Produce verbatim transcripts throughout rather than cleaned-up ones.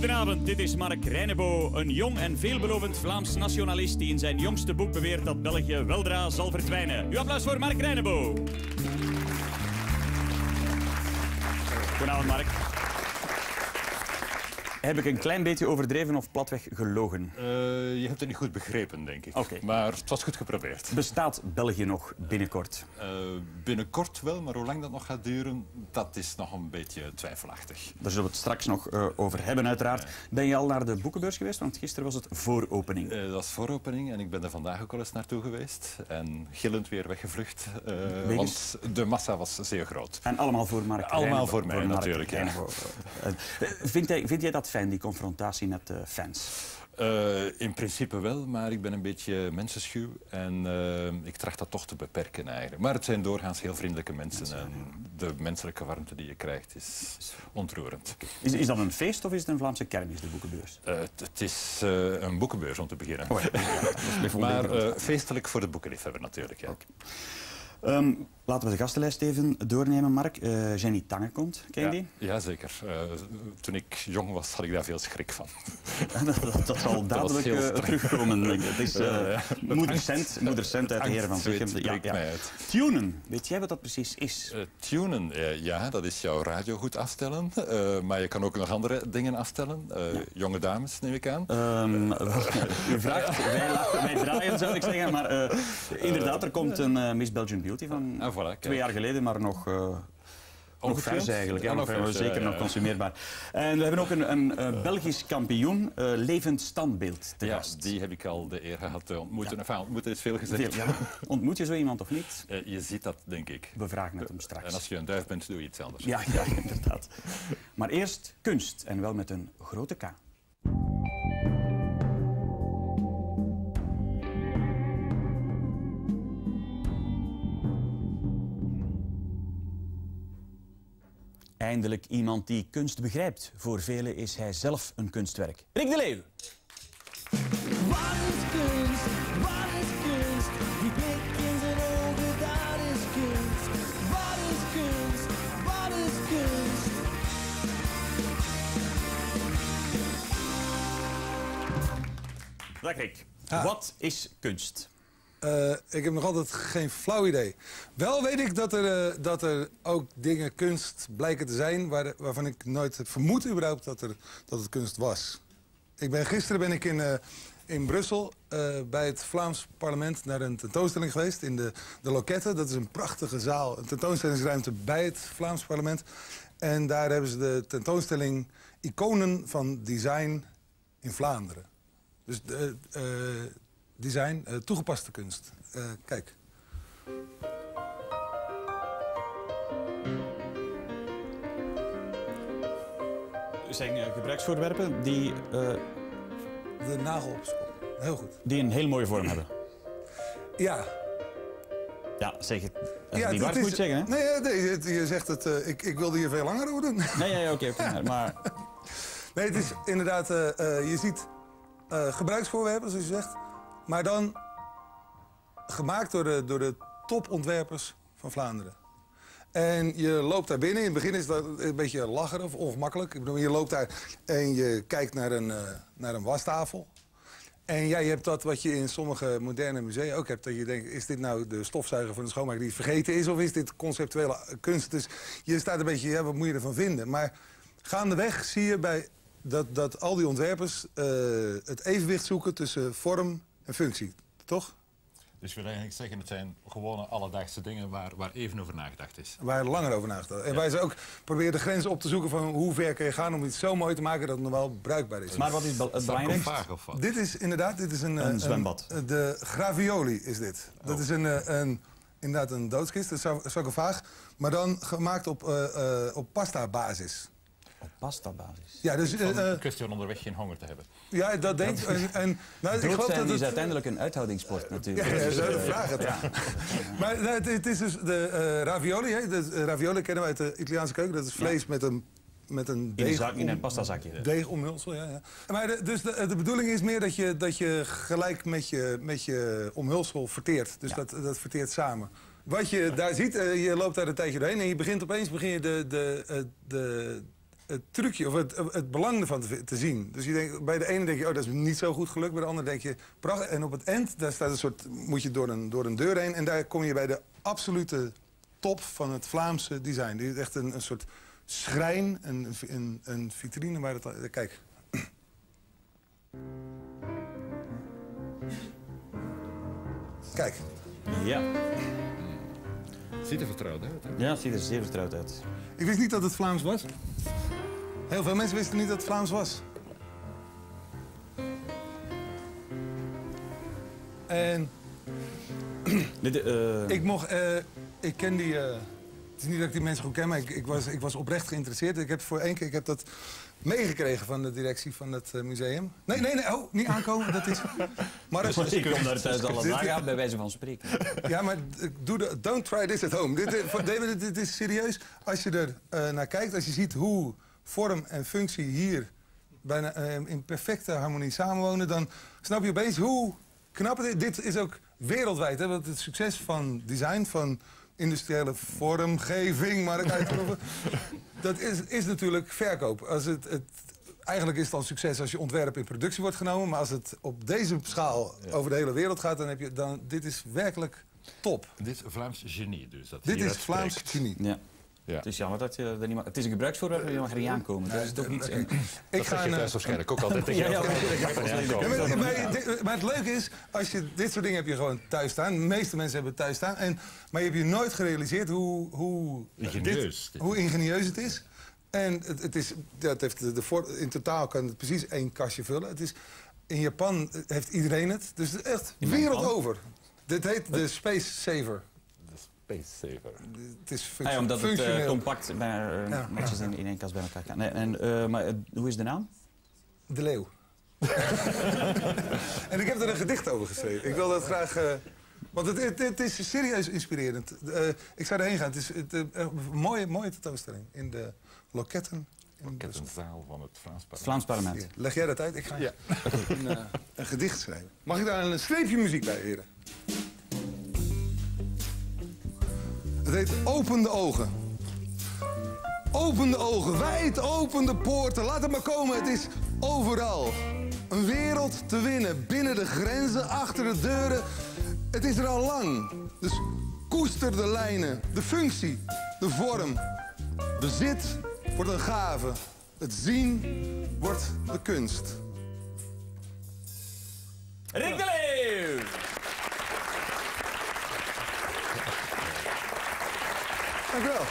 Goedenavond, dit is Mark Reinebo, een jong en veelbelovend Vlaams nationalist die in zijn jongste boek beweert dat België weldra zal verdwijnen. Uw applaus voor Mark Reinebo. Goedenavond, Mark. Heb ik een klein beetje overdreven of platweg gelogen? Uh, je hebt het niet goed begrepen, denk ik. Okay. Maar het was goed geprobeerd. Bestaat België nog binnenkort? Uh, binnenkort wel, maar hoe lang dat nog gaat duren, dat is nog een beetje twijfelachtig. Daar zullen we het straks nog uh, over hebben, uiteraard. Ja. Ben je al naar de boekenbeurs geweest? Want gisteren was het vooropening. Uh, dat was vooropening en ik ben er vandaag ook al eens naartoe geweest. En gillend weer weggevlucht, uh, want de massa was zeer groot. En allemaal voor Mark Reinebo. Allemaal voor mij, voor natuurlijk. Ja. Vind jij, vind jij dat fijn, die confrontatie met de fans? Uh, in principe wel, maar ik ben een beetje mensenschuw en uh, ik tracht dat toch te beperken eigenlijk. Maar het zijn doorgaans heel vriendelijke mensen, mensen en ja. de menselijke warmte die je krijgt is ontroerend. Is, is dat een feest of is het een Vlaamse kermis, de boekenbeurs? Uh, het is uh, een boekenbeurs om te beginnen. Oh ja, ja, maar uh, feestelijk voor de boekenliefhebber natuurlijk. Ja. Okay. Um, laten we de gastenlijst even doornemen, Mark. Uh, Jenny Tangekomt, ken je ja, die? ja, zeker. Uh, toen ik jong was, had ik daar veel schrik van. dat, dat, dat zal dadelijk uh, terugkomen. Het is uh, uh, moeder Cent, moeder Cent uit de Heren van Zichem. Ja, ja. Tunen, weet jij wat dat precies is? Uh, tunen, uh, ja, dat is jouw radio goed afstellen. Uh, maar je kan ook nog andere dingen afstellen. Uh, ja. Jonge dames, neem ik aan. Um, u vraagt, wij, lachen, wij draaien, zou ik zeggen. Maar uh, inderdaad, er komt een uh, Miss Belgian Beauty van ah, voilà, twee jaar geleden, maar nog... Uh, Nog vers eigenlijk, ja, nog vers, zeker ja, ja. nog consumeerbaar. En we hebben ook een, een, een Belgisch kampioen, uh, levend standbeeld te ja, gast. Die heb ik al de eer gehad te ontmoeten. Ja. Enfin, ontmoeten is veel gezegd. Veel, ja. Ontmoet je zo iemand of niet? Uh, je ziet dat, denk ik. We vragen het hem straks. En als je een duif bent, doe je iets anders. Ja, ja, inderdaad. Maar eerst kunst, en wel met een grote K. Eindelijk iemand die kunst begrijpt. Voor velen is hij zelf een kunstwerk. Rick de Leeuw. Wat is kunst? Wat is kunst? Die blik in zijn ogen, dat is kunst. Wat is kunst? Wat is kunst? Dag Rick. Ah. Wat is kunst? Uh, ik heb nog altijd geen flauw idee. Wel weet ik dat er, uh, dat er ook dingen kunst blijken te zijn... Waar, waarvan ik nooit vermoed überhaupt dat, er, dat het kunst was. Ik ben, gisteren ben ik in, uh, in Brussel uh, bij het Vlaams parlement... naar een tentoonstelling geweest in de, de Loquette. Dat is een prachtige zaal, een tentoonstellingsruimte bij het Vlaams parlement. En daar hebben ze de tentoonstelling Iconen van Design in Vlaanderen. Dus... de, uh, Design, uh, toegepaste kunst. Uh, kijk. Er zijn uh, gebruiksvoorwerpen die... Uh, de nagel op school. Heel goed. Die een heel mooie vorm hebben. Ja. Ja, zeg het. Als ja, het niet waar moet je zeggen, hè? Nee, nee, je zegt het... Uh, ik, ik wilde hier veel langer over doen. Nee, ja, oké, okay, okay, maar... Nee, het is inderdaad... Uh, uh, je ziet uh, gebruiksvoorwerpen, zoals je zegt... Maar dan gemaakt door de, door de topontwerpers van Vlaanderen. En je loopt daar binnen. In het begin is dat een beetje lachen of ongemakkelijk. Ik bedoel, je loopt daar en je kijkt naar een, uh, naar een wastafel. En ja, je hebt dat wat je in sommige moderne musea ook hebt. Dat je denkt, is dit nou de stofzuiger van de schoonmaker die vergeten is? Of is dit conceptuele kunst? Dus je staat een beetje, ja, wat moet je ervan vinden? Maar gaandeweg zie je bij dat, dat al die ontwerpers uh, het evenwicht zoeken tussen vorm en functie, toch? Dus je wil eigenlijk zeggen, het zijn gewone alledaagse dingen waar, waar even over nagedacht is. Waar langer over nagedacht. En ja. waar ze ook proberen de grenzen op te zoeken van hoe ver kun je gaan om iets zo mooi te maken dat het nog wel bruikbaar is. Maar wat is het belangrijkste? Dit is inderdaad, dit is een... Een zwembad. Een, de gravioli is dit. Oh. Dat is een, een, inderdaad een doodskist, een sarcofaag, maar dan gemaakt op, uh, uh, op pasta basis. Op pasta-basis? Ja, dus... Een uh, kwestie om onderweg geen honger te hebben. Ja, dat denk ik. En, en, nou, ik geloof dat het... is uiteindelijk een uithoudingssport natuurlijk. Ja, ja, zo de vraag het. Ja. Maar nou, het, het is dus de uh, ravioli. Hè. De uh, ravioli kennen we uit de Italiaanse keuken. Dat is vlees ja. met een... Met een deeg, in, zak, in een pastazakje. Deegomhulsel, ja. ja. Maar de, dus de, de bedoeling is meer dat je, dat je gelijk met je, met je omhulsel verteert. Dus ja. dat, dat verteert samen. Wat je daar ziet, uh, je loopt daar een tijdje doorheen en je begint opeens begin je de, de, uh, de, het trucje, of het, het belang ervan te, te zien. Dus je denkt, bij de ene denk je, oh, dat is niet zo goed gelukt. Bij de andere denk je, prachtig. En op het eind, daar staat een soort, moet je door een, door een deur heen. En daar kom je bij de absolute top van het Vlaamse design. Dit is echt een, een soort schrijn, een, een, een vitrine waar het... Kijk. Kijk. Ja. Ziet er vertrouwd uit. Hè? Ja, het ziet er zeer vertrouwd uit. Ik wist niet dat het Vlaams was. Heel veel mensen wisten niet dat het Vlaams was. En... Dit, uh... Ik mocht... Uh, ik ken die... Uh, het is niet dat ik die mensen goed ken, maar ik, ik, was, ik was oprecht geïnteresseerd. Ik heb voor één keer ik heb dat meegekregen van de directie van het uh, museum. Nee, nee, nee, oh, niet aankomen, dat is... Maar dus ik kom daar thuis alle dagen aan, bij wijze van spreken. Ja, maar doe de, don't try this at home. Dit, dit, David, dit is serieus. Als je er uh, naar kijkt, als je ziet hoe vorm en functie hier bijna uh, in perfecte harmonie samenwonen, dan snap je opeens hoe knap het is. Dit is ook wereldwijd, hè, want het succes van design, van industriële vormgeving, maar ik uitgeroepen, dat is, is natuurlijk verkoop. Als het, het, eigenlijk is het al succes als je ontwerp in productie wordt genomen, maar als het op deze schaal ja. over de hele wereld gaat, dan heb je dan dit is werkelijk top. Dit is Vlaams genie, dus dat dit is Vlaams genie. Ja. Ja. Het is jammer dat je er niet mag... Het is een gebruiksvoorwerp, maar je mag er niet aankomen. Dat is toch niet... Okay. Dat zeg je thuis waarschijnlijk ook altijd tegen jou. Maar het leuke is, als je dit soort dingen heb je gewoon thuis staan. De meeste mensen hebben het thuis staan. En, maar je hebt je nooit gerealiseerd hoe... Hoe ingenieus. Dit, hoe ingenieus het is. En het, het is... Ja, het heeft de, de, in totaal kan het precies één kastje vullen. Het is, in Japan heeft iedereen het. Dus het is echt wereld over. Dit heet de Space Saver. Space Saver. Het is ah, ja, omdat het uh, compact bij, uh, ja. netjes in, in één kast bij elkaar kan. Nee, en, uh, maar uh, hoe is de naam? De Leeuw. En ik heb er een gedicht over geschreven. Ik wil dat graag... Uh, want het, het, het is serieus inspirerend. Uh, ik zou erheen gaan. Het is het, uh, een mooie, mooie tentoonstelling in de loketten. Lokettenzaal van het Vlaams Parlement. Vlaams Parlement. Hier, leg jij dat uit? Ik ga ja. een, uh, een gedicht schrijven. Mag ik daar een streepje muziek bij, heren? Het heet Open de ogen. Open de ogen, wijd open de poorten. Laat het maar komen, het is overal. Een wereld te winnen, binnen de grenzen, achter de deuren. Het is er al lang. Dus koester de lijnen, de functie, de vorm. Bezit wordt een gave. Het zien wordt de kunst. Rick de Leeuw! Dank u wel.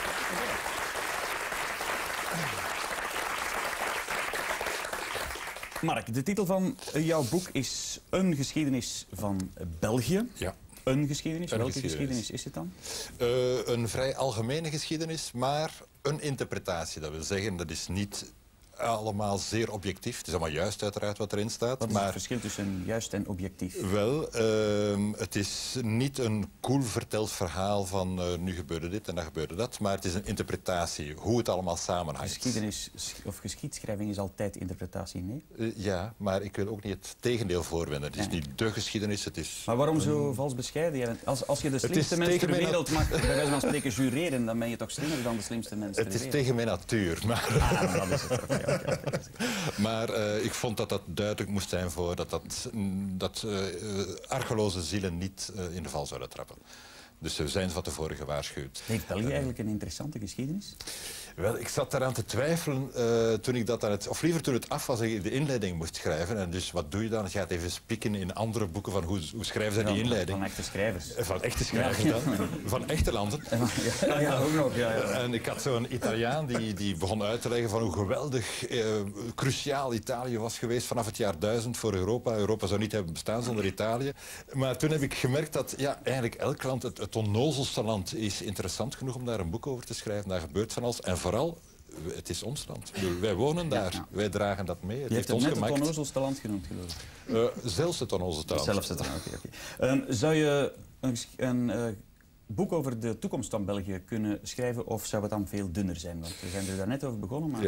Mark, de titel van jouw boek is Een geschiedenis van België. Ja. Een geschiedenis? Een Welke geschiedenis. geschiedenis is het dan? Uh, een vrij algemene geschiedenis, maar een interpretatie. Dat wil zeggen, dat is niet allemaal zeer objectief. Het is allemaal juist uiteraard wat erin staat. Wat is maar het verschil tussen juist en objectief? Wel, uh, het is niet een cool verteld verhaal van uh, nu gebeurde dit en dan gebeurde dat. Maar het is een interpretatie, hoe het allemaal samenhangt. Geschiedenis of geschiedschrijving is altijd interpretatie, nee? Uh, ja, maar ik wil ook niet het tegendeel voorwenden. Het is nee. niet de geschiedenis, het is... Maar waarom zo vals bescheiden? Als, als je de slimste mensen ter wereld mag, bij wijze van spreken, jureren, dan ben je toch slimmer dan de slimste mensen ter wereld? Het is tegen mijn natuur, maar... Ah, dat is het. Okay, okay, okay. Maar uh, ik vond dat dat duidelijk moest zijn voor dat, dat, dat uh, argeloze zielen niet uh, in de val zouden trappen. Dus we zijn van tevoren gewaarschuwd. Heeft België uh, eigenlijk een interessante geschiedenis? Wel, ik zat daaraan te twijfelen uh, toen ik dat aan het... Of liever toen het af was en ik de inleiding moest schrijven. En dus wat doe je dan? Je gaat even spieken in andere boeken van hoe, hoe schrijven ze die inleiding. Van echte schrijvers. Van echte schrijvers ja. dan. Van echte landen. Ja, ja, ook nog. Ja, ja. En ik had zo'n Italiaan die, die begon uit te leggen van hoe geweldig uh, cruciaal Italië was geweest vanaf het jaar duizend voor Europa. Europa zou niet hebben bestaan zonder Italië. Maar toen heb ik gemerkt dat ja, eigenlijk elk land, het, het onnozelste land, is interessant genoeg om daar een boek over te schrijven. Daar gebeurt van alles. En vooral, het is ons land. Wij wonen daar. Ja, ja. Wij dragen dat mee. Het Je heeft hebt het ons net gemaakt. het onnozelste land genoemd, geloof ik. Uh, zelfs het onnozelste land. Zelfs het, oké. Okay, okay. um, Zou je een, een uh, boek over de toekomst van België kunnen schrijven, of zou het dan veel dunner zijn? Want we zijn er daar net over begonnen, maar... Ja.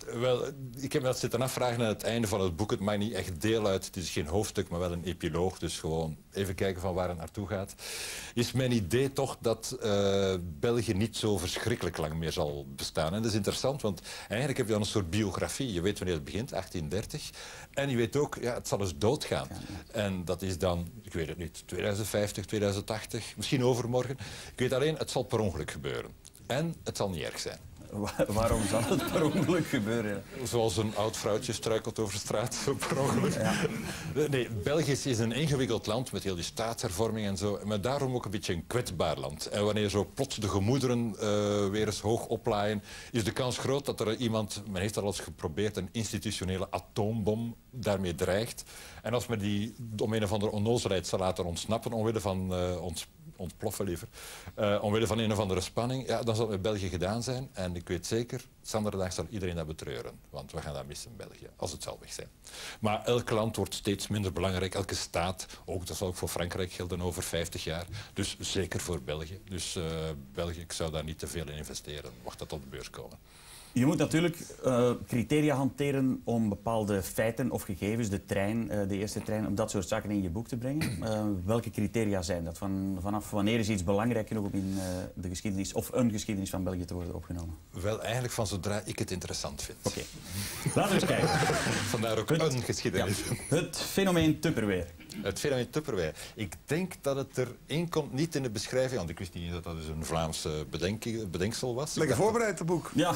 Wel, ik heb me dat zitten afvragen aan het einde van het boek. Het maakt niet echt deel uit. Het is geen hoofdstuk, maar wel een epiloog. Dus gewoon even kijken van waar het naartoe gaat. Is mijn idee toch dat uh, België niet zo verschrikkelijk lang meer zal bestaan. En dat is interessant, want eigenlijk heb je dan een soort biografie. Je weet wanneer het begint, achttien dertig. En je weet ook, ja, het zal eens doodgaan. En dat is dan, ik weet het niet, tweeduizend vijftig, tweeduizend tachtig, misschien overmorgen. Ik weet alleen, het zal per ongeluk gebeuren. En het zal niet erg zijn. Waarom zal het per ongeluk gebeuren? Zoals een oud vrouwtje struikelt over straat, per ongeluk. Ja. Nee, België is een ingewikkeld land met heel die staatshervorming en zo. Maar daarom ook een beetje een kwetsbaar land. En wanneer zo plots de gemoederen uh, weer eens hoog oplaaien, is de kans groot dat er iemand, men heeft al eens geprobeerd, een institutionele atoombom daarmee dreigt. En als men die om een of andere onnozelheid zal laten ontsnappen, omwille van uh, ons ontploffen liever, uh, omwille van een of andere spanning, ja, dan zal het met België gedaan zijn. En ik weet zeker, zanderdag zal iedereen dat betreuren. Want we gaan dat missen in België, als het zal weg zijn. Maar elk land wordt steeds minder belangrijk, elke staat, ook, dat zal ook voor Frankrijk gelden over vijftig jaar. Dus zeker voor België. Dus uh, België, ik zou daar niet te veel in investeren, mocht dat tot de beurs komen. Je moet natuurlijk uh, criteria hanteren om bepaalde feiten of gegevens, de trein, uh, de eerste trein, om dat soort zaken in je boek te brengen. Uh, welke criteria zijn dat? Van, vanaf wanneer is iets belangrijk genoeg om in uh, de geschiedenis of een geschiedenis van België te worden opgenomen? Wel, eigenlijk van zodra ik het interessant vind. Oké. Okay. Laten we eens kijken. Vandaar ook het, een geschiedenis. Ja, het fenomeen Tupperware. Het fenomeen Tupperware. Ik denk dat het erin komt, niet in de beschrijving, want ik wist niet dat dat dus een Vlaams bedenk, bedenksel was. Lekker voorbereid, het boek. Ja.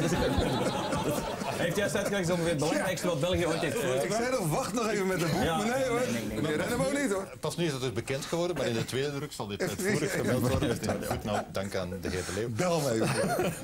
Hij heeft juist uitgelegd ongeveer het belangrijkste wat België ooit heeft voortgebracht. Ik zei nog, wacht nog even met het boek, ja, maar nee hoor. Nee, nee, nee, nee, rennen we ook niet hoor. Pas nu is het dus bekend geworden, maar in de tweede druk zal dit uitvoerig gemeld worden. Met een voetnoot, dank aan de heer De Leeuw. Bel me even.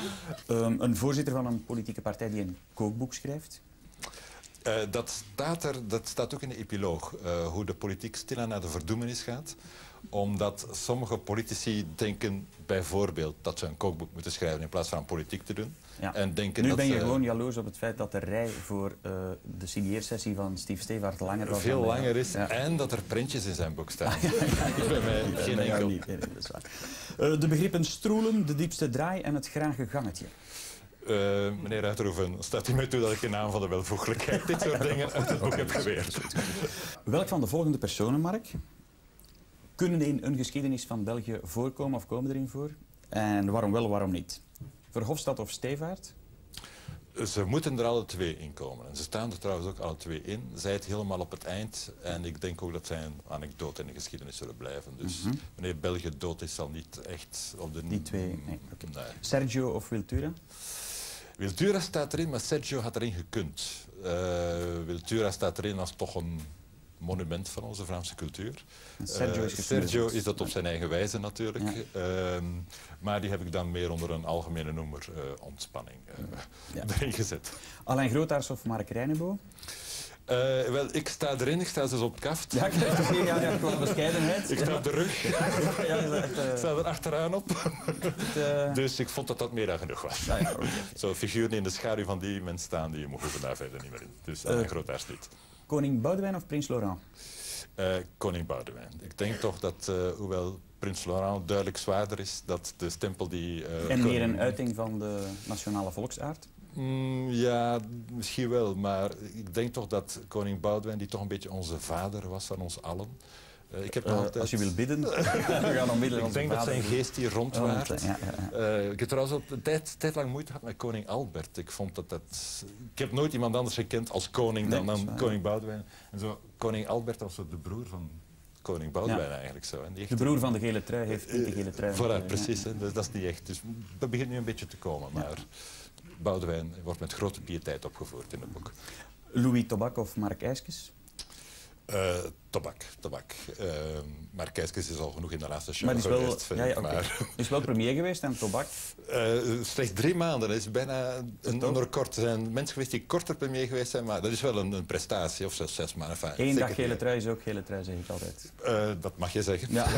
um, een voorzitter van een politieke partij die een kookboek schrijft. Uh, dat, staat er, dat staat ook in de epiloog, uh, hoe de politiek stilaan naar de verdoemenis gaat. Omdat sommige politici denken bijvoorbeeld dat ze een kookboek moeten schrijven in plaats van aan politiek te doen. Ja. En denken nu dat ben je ze, gewoon jaloers op het feit dat de rij voor uh, de signeersessie van Steve Stevaart langer was. Veel langer is, ja. En dat er prentjes in zijn boek staan. Ja, ja, ja. Dus bij mij geen nee, enkel. Niet. Nee, nee, dat is waar. Uh, de begrippen stroelen, de diepste draai en het grage gangetje. Uh, meneer Uitroeven, staat u mij toe dat ik in naam van de welvoeglijkheid dit soort dingen uit het boek heb geweerd? Welk van de volgende personen, Mark, kunnen in een geschiedenis van België voorkomen of komen erin voor? En waarom wel, waarom niet? Verhofstadt of Stevaart? Ze moeten er alle twee in komen. En ze staan er trouwens ook alle twee in. Zij het helemaal op het eind. En ik denk ook dat zij een anekdote in de geschiedenis zullen blijven. Dus mm-hmm. wanneer België dood is, zal niet echt op de... Die twee, nee. Okay. Nee. Sergio of Wiltura? Wiltura staat erin, maar Sergio had erin gekund. Uh, Wiltura staat erin als toch een monument van onze Vlaamse cultuur. Sergio is, uh, Sergio is dat op zijn eigen wijze natuurlijk. Ja. Uh, maar die heb ik dan meer onder een algemene noemer uh, ontspanning uh, ja. erin gezet. Alain Grootaars of Mark Reinebo? Uh, wel, ik sta erin, ik sta dus op het kaft. Ja, kijk, okay, ja, ja, gewoon bescheidenheid. Ik sta op de rug. Ja, ja, echt, uh... ik sta er achteraan op. Het, uh... Dus ik vond dat dat meer dan genoeg was. Ja, ja, okay. Zo figuren die in de schaduw van die mensen staan, die mogen we daar verder niet meer in. Dus Alain uh, Grootaars niet. Koning Boudewijn of Prins Laurent? Uh, Koning Boudewijn. Ik denk toch dat, uh, hoewel Prins Laurent duidelijk zwaarder is, dat de stempel die... Uh, en meer een uiting van de nationale volksaard? Mm, ja, misschien wel. Maar ik denk toch dat koning Boudewijn, die toch een beetje onze vader was van ons allen. Uh, ik heb uh, altijd... Als je wil bidden, we gaan onmiddellijk. Ik denk dat zijn geest hier rondwaart. Oh, ja, ja, ja. Uh, ik heb trouwens al een tijd, tijd lang moeite gehad met koning Albert. Ik vond dat dat... Ik heb nooit iemand anders gekend als koning dan, nee, dan koning Boudewijn. En zo, koning Albert was zo de broer van koning Boudewijn ja. eigenlijk zo. En die de broer van de gele trui heeft niet de gele trui. Uh, voilà, precies. Ja. Hè, dus dat is niet echt. Dus dat begint nu een beetje te komen. Maar ja. Boudewijn wordt met grote piëteit opgevoerd in het boek. Louis Tobak of Mark Ijskes? Uh, Tobak, Tobak. Uh, maar Kijskes is al genoeg in de laatste show maar is wel, geweest. Ja, ja, okay. maar... is wel premier geweest en Tobak? Uh, slechts drie maanden. Dat is bijna een, een record. Er zijn mensen geweest die korter premier geweest zijn, maar dat is wel een, een prestatie. Of zelfs zes maanden. Enfin, Eén dag gele trui is ook gele trui, zeg ik altijd. Uh, dat mag je zeggen. Ja,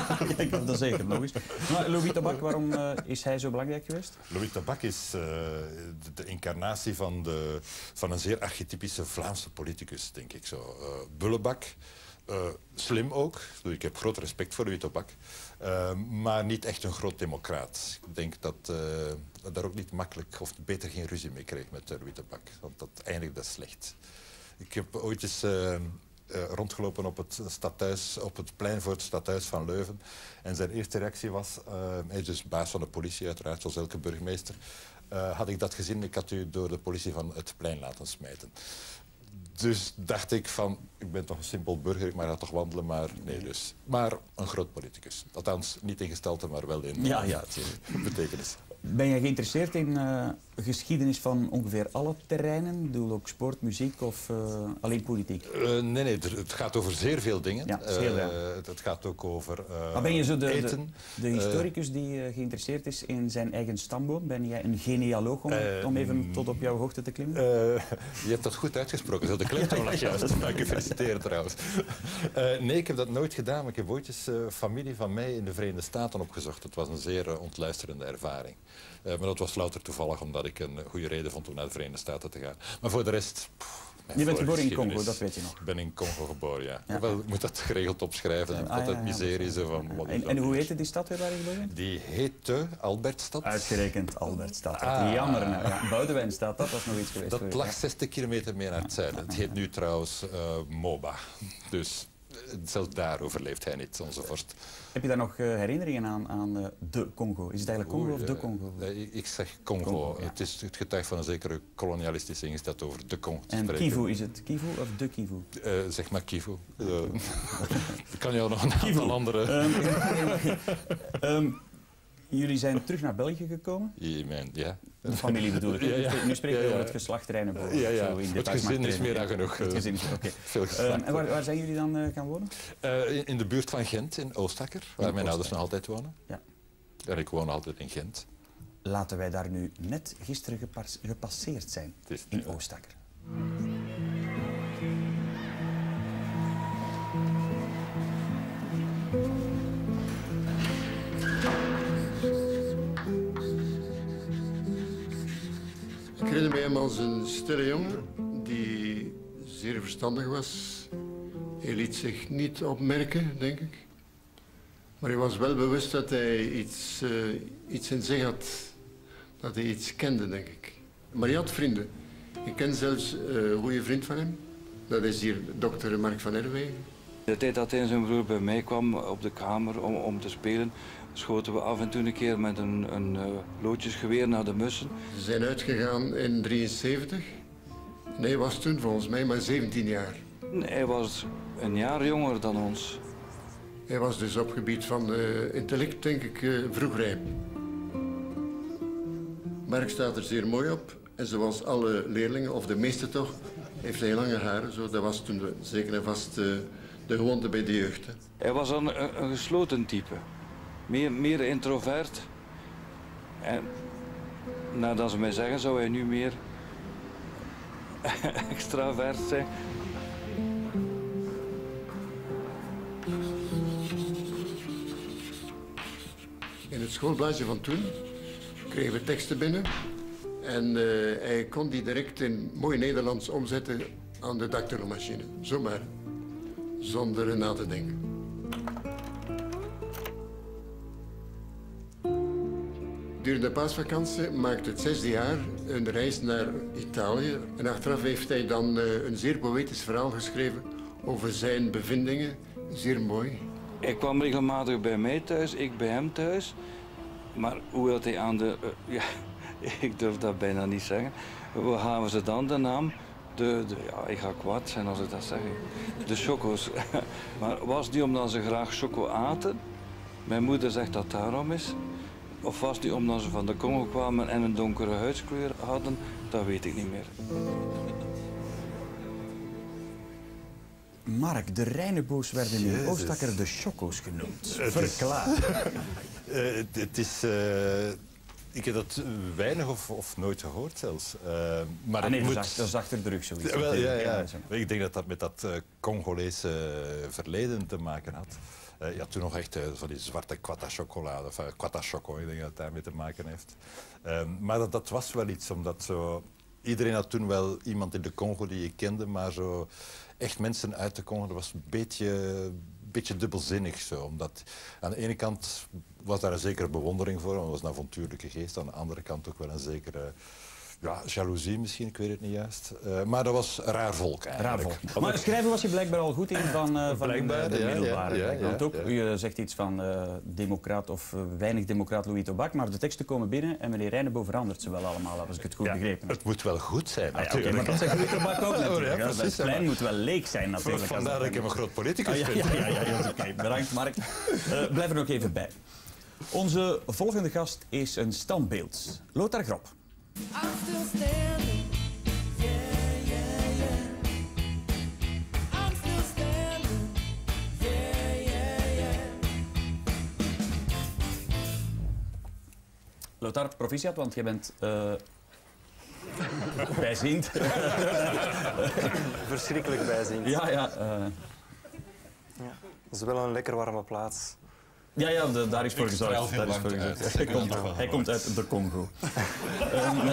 ik heb dat zeker nog eens. Maar Louis Tobak, waarom uh, is hij zo belangrijk geweest? Louis Tobak is uh, de, de incarnatie van, de, van een zeer archetypische Vlaamse politicus, denk ik zo. Uh, Bullebak. Uh, slim ook. Ik heb groot respect voor Louis Tobak. Uh, maar niet echt een groot democraat. Ik denk dat uh, dat daar ook niet makkelijk of beter geen ruzie mee kreeg met uh, Louis Tobak. Want dat eindigde slecht. Ik heb ooit eens uh, uh, rondgelopen op het, stadhuis, op het plein voor het stadhuis van Leuven. En zijn eerste reactie was, uh, hij is dus baas van de politie uiteraard, zoals elke burgemeester. Uh, had ik dat gezien, ik had u door de politie van het plein laten smijten. Dus dacht ik van, ik ben toch een simpel burger, ik mag toch wandelen, maar nee dus. Maar een groot politicus. Althans, niet in gestalte, maar wel in ja, ja, betekenis. Ben je geïnteresseerd in uh, geschiedenis van ongeveer alle terreinen? Ik bedoel ook sport, muziek of uh, alleen politiek? Uh, nee, nee, het gaat over zeer veel dingen. Ja, heel, ja. uh, het, het gaat ook over uh, maar ben je zo de, eten. De, de historicus die uh, geïnteresseerd is in zijn eigen stamboom? Ben jij een genealoog om, uh, om even tot op jouw hoogte te klimmen? Uh, je hebt dat goed uitgesproken, zo de klemtoon lag juist. Mag ik je feliciteren trouwens. Uh, nee, ik heb dat nooit gedaan, maar ik heb ooit eens uh, familie van mij in de Verenigde Staten opgezocht. Het was een zeer uh, ontluisterende ervaring. Uh, maar dat was louter toevallig, omdat ik een goede reden vond om naar de Verenigde Staten te gaan. Maar voor de rest... Pff, je bent geboren in Congo, dat weet je nog. Ik ben in Congo geboren, ja. ja. Wel, ik moet dat geregeld opschrijven. En ah, altijd ja, ja, miserie. Zo van, wat en, en hoe heette die stad weer waar je geboren bent? Die heette Albertstad. Uitgerekend Albertstad. Ah. Jammer. Nou. Ja, Boudewijnstad, dat was nog iets geweest. Dat lag ja. zestig kilometer meer naar het zuiden. Het heet nu trouwens uh, Moba. Dus zelfs daar overleeft hij niet, onze vorst. Heb je daar nog uh, herinneringen aan, aan uh, de Congo? Is het eigenlijk Congo Oei, of de Congo? Uh, ik zeg Congo. Congo ja. Het is het getuigt van een zekere kolonialistische ingesteldheid over de Congo te en spreken. Kivu, is het Kivu of de Kivu? Uh, zeg maar Kivu. Uh, kan je al nog een aantal andere... Um, um, jullie zijn terug naar België gekomen? Ja, mijn, ja. De familie bedoel ik. Ja, ja. Nu spreken we ja, ja. over het geslacht Rijnenboom. Ja, ja. Het gezin is meer dan genoeg. Het gezin is okay. Veel geslacht. Uh, en waar, waar zijn jullie dan uh, gaan wonen? Uh, in, in de buurt van Gent, in Oostakker, waar in mijn Oostakker. ouders nog altijd wonen. Ja. En ik woon altijd in Gent. Laten wij daar nu net gisteren gepas gepasseerd zijn, in Oostakker. Ik herinner mij hem als een stille jongen die zeer verstandig was. Hij liet zich niet opmerken, denk ik. Maar hij was wel bewust dat hij iets, uh, iets in zich had. Dat hij iets kende, denk ik. Maar hij had vrienden. Ik ken zelfs uh, een goede vriend van hem. Dat is hier dokter Mark van Erwegen. De tijd dat hij en zijn broer bij mij kwam op de kamer om, om te spelen, schoten we af en toe een keer met een, een uh, loodjesgeweer naar de mussen. Ze zijn uitgegaan in negentien drieënzeventig. En hij was toen volgens mij maar zeventien jaar. Hij was een jaar jonger dan ons. Hij was dus op gebied van uh, intellect, denk ik, uh, vroeg rijp. Mark staat er zeer mooi op. En zoals alle leerlingen, of de meeste toch, heeft hij lange haren. Zo, dat was toen zeker en vast uh, de gewoonte bij de jeugd. Hè. Hij was een, een, een gesloten type. Meer, meer introvert. En nadat ze mij zeggen, zou hij nu meer extravert zijn. In het schoolblaadje van toen kregen we teksten binnen. En uh, hij kon die direct in mooi Nederlands omzetten aan de dactylomachine. Zomaar. Zonder na te denken. Durende de paasvakantie maakte het zesde jaar een reis naar Italië. En achteraf heeft hij dan uh, een zeer poëtisch verhaal geschreven over zijn bevindingen. Zeer mooi. Hij kwam regelmatig bij mij thuis, ik bij hem thuis. Maar hoe had hij aan de... Uh, ja, ik durf dat bijna niet zeggen. Hoe gaven ze dan de naam? De, de, ja, ik ga kwaad zijn als ik dat zeg. De choco's. Maar was die omdat ze graag choco aten? Mijn moeder zegt dat daarom is. Of was die omdat ze van de Congo kwamen en een donkere huidskleur hadden? Dat weet ik niet meer. Mark, de Rijneboos werden in Oostakker de choco's genoemd. Verklaar. uh, het is... Uh... Ik heb dat weinig of, of nooit gehoord zelfs. Uh, maar ah, nee, moet... dat, is, dat is achter de rug zoiets. Wel, ja, ja. Ja. Ik denk dat dat met dat uh, Congolese verleden te maken had. Uh, ja, toen nog echt uh, van die zwarte quatta chocolade, of uh, quatta choco, ik denk dat het daarmee te maken heeft. Uh, maar dat, dat was wel iets, omdat zo... iedereen had toen wel iemand in de Congo die je kende, maar zo echt mensen uit de Congo, dat was een beetje, beetje dubbelzinnig zo. Omdat aan de ene kant was daar een zekere bewondering voor, want het was een avontuurlijke geest. Aan de andere kant ook wel een zekere ja, jaloezie misschien, ik weet het niet juist. Uh, maar dat was raar volk eigenlijk. Raar volk. Maar schrijven was je blijkbaar al goed in van, uh, van Blijkbaar, de ja, middelbare. ja, ja, Want ook, ja. je zegt iets van uh, democraat of uh, weinig democraat Louis Tobak, maar de teksten komen binnen en meneer Reinebo verandert ze wel allemaal, als ik het goed Ja, begrepen heb. het moet wel goed zijn, Ah, ja, natuurlijk. okay, maar dat zegt Louis Tobak ook natuurlijk. Ja, Ja, precies, het plein maar- moet wel leeg zijn natuurlijk. Vandaar dat ik hem een groot politicus Ah, ja, vind. ja, ja, ja, ja, oké. Bedankt, Mark. Uh, blijf er nog even bij. Onze volgende gast is een standbeeld. Lothar Grop. I'm still standing. Yeah, yeah, yeah. I'm still standing. Yeah, yeah, yeah. Lothar, proficiat, want je bent uh, bijziend. Verschrikkelijk bijzien. Ja, ja. Uh, Ja. Dat is wel een lekker warme plaats. ja, ja de, daar is voor Ik straal gezorgd. veel Daar is voor warmte gezorgd. uit. Hij, Ik komt, kan het wel hij komt uit de Congo. um,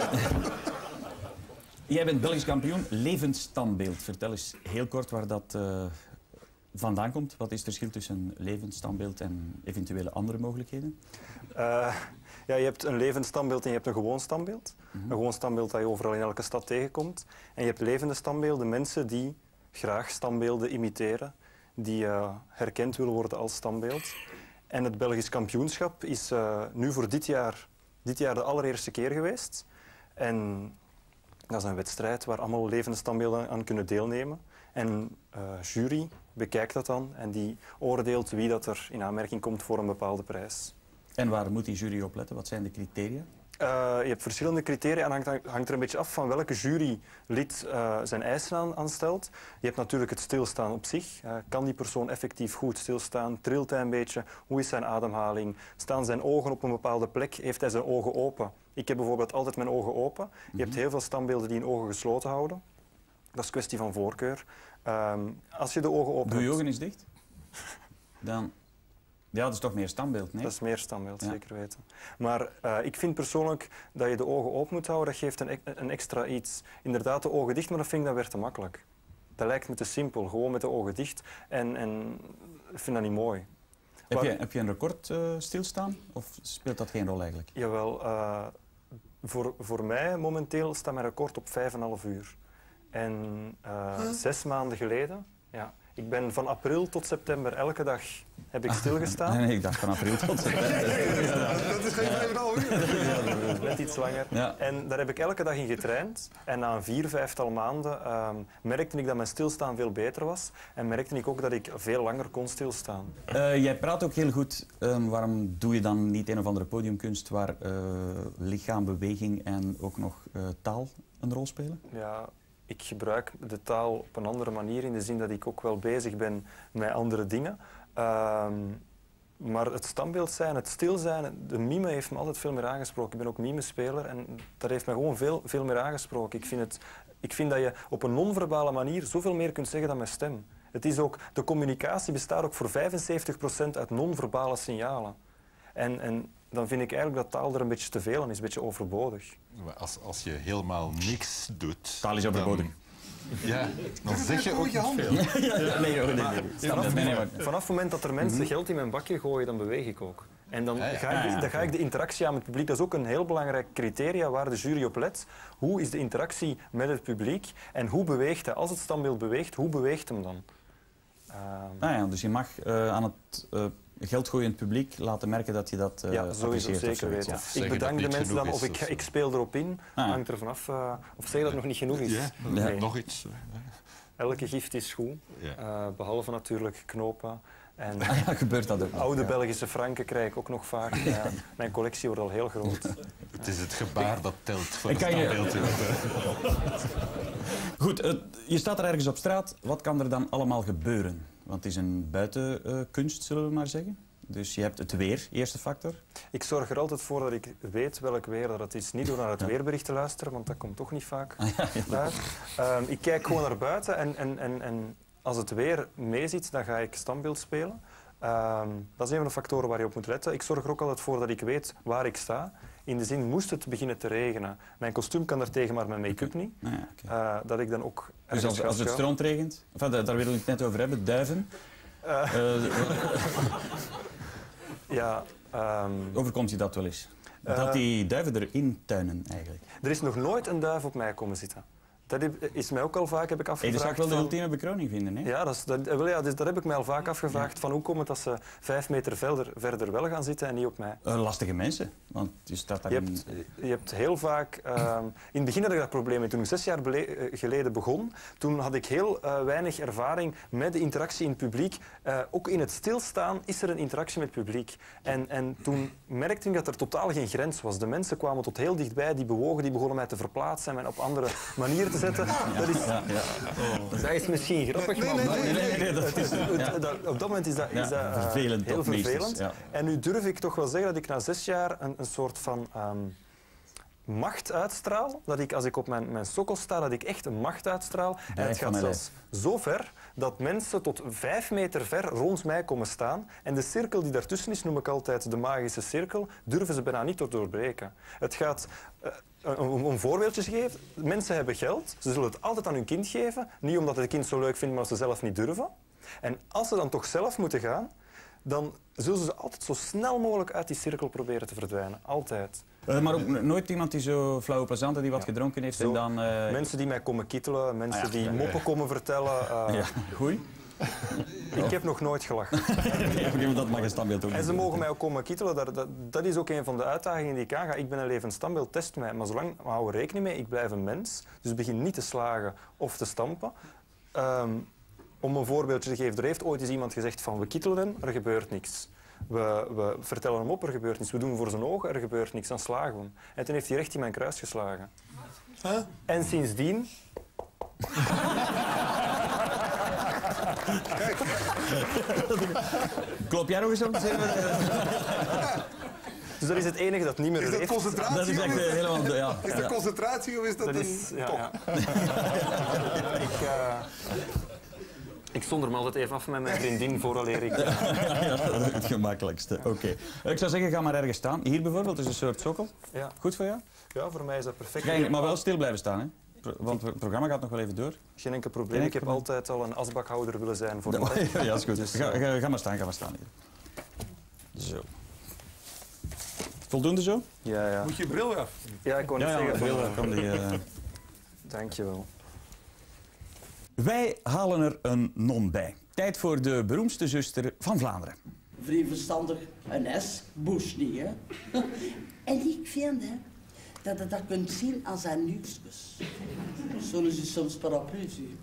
jij bent Belgisch kampioen levensstandbeeld. Vertel eens heel kort waar dat uh, vandaan komt. Wat is het verschil tussen levensstandbeeld en eventuele andere mogelijkheden? Uh, ja, je hebt een levend standbeeld en je hebt een gewoon standbeeld. Mm-hmm. Een gewoon standbeeld dat je overal in elke stad tegenkomt. En je hebt levende standbeelden, mensen die graag standbeelden imiteren, die uh, herkend willen worden als standbeeld. En het Belgisch kampioenschap is uh, nu voor dit jaar, dit jaar de allereerste keer geweest. En dat is een wedstrijd waar allemaal levende standbeelden aan kunnen deelnemen. En uh, jury bekijkt dat dan en die oordeelt wie dat er in aanmerking komt voor een bepaalde prijs. En waar moet die jury op letten? Wat zijn de criteria? Uh, je hebt verschillende criteria en hangt, hangt er een beetje af van welke jurylid uh, zijn eisen aan, aan stelt. Je hebt natuurlijk het stilstaan op zich. Uh, kan die persoon effectief goed stilstaan? Trilt hij een beetje? Hoe is zijn ademhaling? Staan zijn ogen op een bepaalde plek? Heeft hij zijn ogen open? Ik heb bijvoorbeeld altijd mijn ogen open. Je hebt heel veel standbeelden die hun ogen gesloten houden. Dat is kwestie van voorkeur. Um, als je de ogen open Doe je hebt- ogen eens dicht? Dan... Ja, dat is toch meer standbeeld, nee? Dat is meer standbeeld, Ja. zeker weten. Maar uh, ik vind persoonlijk dat je de ogen open moet houden. Dat geeft een, e- een extra iets. Inderdaad, de ogen dicht, maar dat vind ik dan weer te makkelijk. Dat lijkt me te simpel, gewoon met de ogen dicht. En, en ik vind dat niet mooi. Heb Waar- je, heb je een record uh, stilstaan? Of speelt dat geen rol eigenlijk? Jawel, uh, voor, voor mij momenteel staat mijn record op vijf en een half uur. En uh, huh? zes maanden geleden, ja, ik ben van april tot september elke dag heb ik stilgestaan. Nee, nee, ik dacht van april tot september. Dat is geen vijf en een half uur. Net iets langer. Ja. En daar heb ik elke dag in getraind. En na een vier, vijftal maanden um, merkte ik dat mijn stilstaan veel beter was. En merkte ik ook dat ik veel langer kon stilstaan. Uh, jij praat ook heel goed. Um, waarom doe je dan niet een of andere podiumkunst waar uh, lichaam, beweging en ook nog uh, taal een rol spelen? Ja, ik gebruik de taal op een andere manier in de zin dat ik ook wel bezig ben met andere dingen. Um, maar het standbeeld zijn, het stil zijn, de mime heeft me altijd veel meer aangesproken. Ik ben ook mimespeler en dat heeft me gewoon veel, veel meer aangesproken. Ik vind, het, ik vind dat je op een non-verbale manier zoveel meer kunt zeggen dan met stem. Het is ook, de communicatie bestaat ook voor vijfenzeventig procent uit non-verbale signalen. En, en dan vind ik eigenlijk dat taal er een beetje te veel aan is, een beetje overbodig. Als, als je helemaal niks doet... Taal is overbodig. Dan, ja, dan zeg je ook niet veel. Ja, ja, nee, nee, nee, nee. Vanaf, Nee, nee, maar- vanaf het moment dat er mensen geld in mijn bakje gooien, dan beweeg ik ook. En dan Ja, ja. ga ik, Ah, de, ja, dan ga ik de interactie aan met het publiek. Dat is ook een heel belangrijk criteria waar de jury op let. Hoe is de interactie met het publiek en hoe beweegt hij? Als het standbeeld beweegt, hoe beweegt hem dan? Uh, Ah, ja, dus je mag uh, aan het uh, geldgooiend publiek laten merken dat je dat uh, ja, sowieso apprecieert of zeker zoiets, weten. ja. Ik Zeggen bedank dat de niet mensen dan, genoeg of is, ik, of zo. ik speel erop in. Ah. Hangt er vanaf uh, of zeg dat nog niet genoeg is. Ja, Nee. nog iets. Elke gift is goed, Ja. uh, behalve natuurlijk knopen. En Ah, ja, gebeurt dat ook nog, oude ja. Belgische franken krijg ik ook nog vaak. Ja, mijn collectie wordt al heel groot. Het is het gebaar dat telt voor Ik het kan je- standbeeld. Goed, uh, je staat er ergens op straat. Wat kan er dan allemaal gebeuren? Want het is een buitenkunst, uh, zullen we maar zeggen. Dus je hebt het weer, eerste factor. Ik zorg er altijd voor dat ik weet welk weer dat het is. Niet door naar het Ja. weerbericht te luisteren, want dat komt toch niet vaak Ah, ja, ja. uit. Um, ik kijk gewoon naar buiten en, en, en, en als het weer meezit, dan ga ik standbeeld spelen. Um, dat is een van de factoren waar je op moet letten. Ik zorg er ook altijd voor dat ik weet waar ik sta. In de zin, moest het beginnen te regenen. Mijn kostuum kan daartegen, maar mijn make-up niet. Ah, ja, okay. uh, dat ik dan ook... Dus als, als het stroomregent, enfin, daar willen we het net over hebben, duiven. Uh. Uh, ja, um, overkomt je dat wel eens? Dat uh, die duiven erin tuinen eigenlijk? Er is nog nooit een duif op mij komen zitten. Dat is mij ook al vaak, heb ik afgevraagd. Hey, dat zou ik wel de ultieme bekroning vinden, hè? Ja, dat, is, dat, wel, ja dus dat heb ik mij al vaak afgevraagd. Ja. Van hoe komt het dat ze vijf meter verder, verder wel gaan zitten en niet op mij? Uh, lastige mensen, want je staat daar je hebt, je hebt heel vaak... Uh, in het begin had ik dat probleem mee. Toen ik zes jaar geleden begon, toen had ik heel uh, weinig ervaring met de interactie in het publiek. Uh, ook in het stilstaan is er een interactie met het publiek. En, en toen merkte ik dat er totaal geen grens was. De mensen kwamen tot heel dichtbij, die bewogen, die begonnen mij te verplaatsen en mij op andere manieren te zetten. Ja. Dat is, ja, ja. Oh. Dat is misschien grappig, nee, nee, nee, nee, nee, nee, dat is, ja. dat, op dat moment is dat, is dat uh, vervelend, heel vervelend. Ja. En nu durf ik toch wel zeggen dat ik na zes jaar een, een soort van um, macht uitstraal. Dat ik, als ik op mijn, mijn sokkel sta, dat ik echt een macht uitstraal. En het gaat zelfs zo ver dat mensen tot vijf meter ver rond mij komen staan. En de cirkel die daartussen is, noem ik altijd de magische cirkel, durven ze bijna niet door doorbreken. Het gaat... Uh, Om een voorbeeldje te geven, mensen hebben geld, ze zullen het altijd aan hun kind geven, niet omdat het kind zo leuk vindt, maar ze zelf niet durven. En als ze dan toch zelf moeten gaan, dan zullen ze altijd zo snel mogelijk uit die cirkel proberen te verdwijnen. Altijd. Uh, maar ook nooit iemand die zo flauw plezant die wat ja. gedronken heeft zo, en dan... Uh... Mensen die mij komen kittelen, mensen ah, ja. die ja, moppen ja. komen vertellen. Uh... Ja, goeie. Ik heb nog nooit gelachen. Ja, dat mag een standbeeld ook en ze mogen mij ook komen kittelen. Dat, dat, dat is ook een van de uitdagingen die ik aanga. Ik ben een levend standbeeld, test mij. Maar zolang we houden rekening mee, ik blijf een mens. Dus begin niet te slagen of te stampen. Um, om een voorbeeldje te geven, er heeft ooit eens iemand gezegd van we kittelen hem, er gebeurt niks. We, we vertellen hem op, er gebeurt niks. We doen voor zijn ogen, er gebeurt niks. Dan slagen we hem. En toen heeft hij recht in mijn kruis geslagen. Huh? En sindsdien... Kijk. Klop jij nog eens op? Dus dat is het enige dat niet meer is dat leeft. Concentratie, dat is echt uh, helemaal... Ja. Is dat ja. concentratie of is dat, dat een is, ja, top? Ja. ik, uh, ik zonder me altijd even af met mijn vriendin vooraleer ik... Uh... Ja, ja, dat is het gemakkelijkste. Oké. Okay. Ik zou zeggen, ga maar ergens staan. Hier bijvoorbeeld is een soort sokkel. Ja. Goed voor jou? Ja, voor mij is dat perfect. Ga maar wel stil blijven staan, hè? Want het programma gaat nog wel even door. Geen enkel probleem. Ik heb altijd al een asbakhouder willen zijn voor mij. Ja, dat is goed. Dus, ga, ga, ga maar staan, ga maar staan hier. Zo. Voldoende zo? Ja, ja. Moet je bril af? Ja, ik kon niet ja, zeggen. Ja, bril, kan die, uh... Dank je wel. Wij halen er een non bij. Tijd voor de beroemdste zuster van Vlaanderen. Vrij verstandig, een S, Bush niet, hè. En ik vind, hè, dat je dat kunt zien als een nieuwsbus. Zullen ze soms paraplu zien.